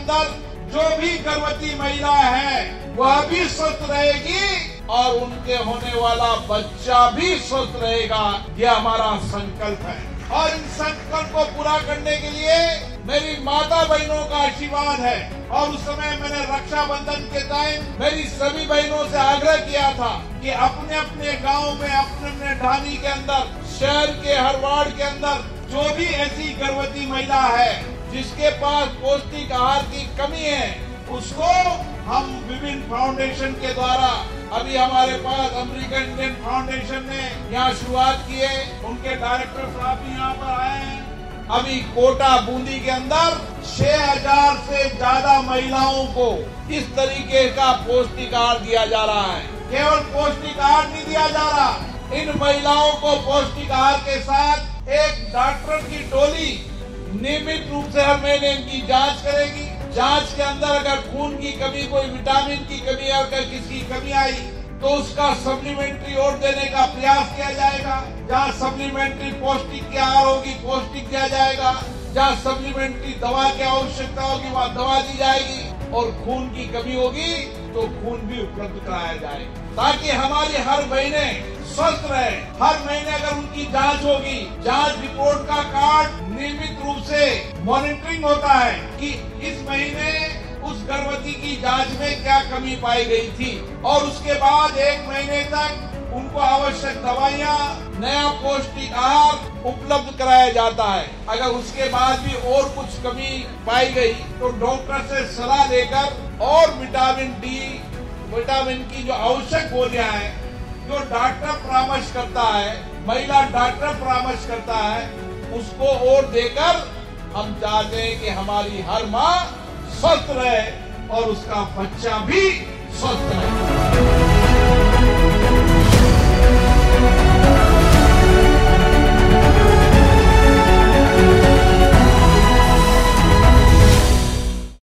अंदर जो भी गर्भवती महिला है वह भी स्वस्थ रहेगी और उनके होने वाला बच्चा भी स्वस्थ रहेगा। यह हमारा संकल्प है और इन संकल्प को पूरा करने के लिए मेरी माता बहनों का आशीर्वाद है। और उस समय मैंने रक्षाबंधन के टाइम मेरी सभी बहनों से आग्रह किया था कि अपने अपने गांव में, अपने अपने ढाणी के अंदर, शहर के हर वार्ड के अंदर जो भी ऐसी गर्भवती महिला है जिसके पास पौष्टिक आहार की कमी है, उसको हम विभिन्न फाउंडेशन के द्वारा, अभी हमारे पास अमेरिकन इंडियन फाउंडेशन ने यहाँ शुरुआत की है, उनके डायरेक्टर साहब भी यहाँ पर आए हैं। अभी कोटा बूंदी के अंदर 6000 से ज्यादा महिलाओं को इस तरीके का पौष्टिक आहार दिया जा रहा है। केवल पौष्टिक आहार नहीं दिया जा रहा, इन महिलाओं को पौष्टिक आहार के साथ एक डॉक्टर की टोली नियमित रूप से हर महीने इनकी जांच करेगी। जांच के अंदर अगर खून की कमी, कोई विटामिन की कमी, अगर किसी की कमी आई तो उसका सप्लीमेंट्री और देने का प्रयास किया जाएगा। जहाँ सप्लीमेंट्री पौष्टिक की आहार होगी, पौष्टिक दिया जाएगा। जहाँ सप्लीमेंट्री दवा की आवश्यकता होगी वहाँ दवा दी जाएगी और खून की कमी होगी तो खून भी उपलब्ध कराया जाएगा, ताकि हमारी हर महीने स्वस्थ रहे। हर महीने अगर उनकी जांच होगी, जांच रिपोर्ट का कार्ड नियमित रूप से मॉनिटरिंग होता है कि इस महीने उस गर्भवती की जांच में क्या कमी पाई गई थी और उसके बाद 1 महीने तक उनको आवश्यक दवाइयाँ, नया पौष्टिक आहार उपलब्ध कराया जाता है। अगर उसके बाद भी और कुछ कमी पाई गई तो डॉक्टर से सलाह लेकर और विटामिन डी, विटामिन की जो आवश्यक गोलियां हैं, जो डॉक्टर परामर्श करता है, महिला डॉक्टर परामर्श करता है, उसको और देकर हम चाहते हैं कि हमारी हर माँ स्वस्थ रहे और उसका बच्चा भी स्वस्थ रहे।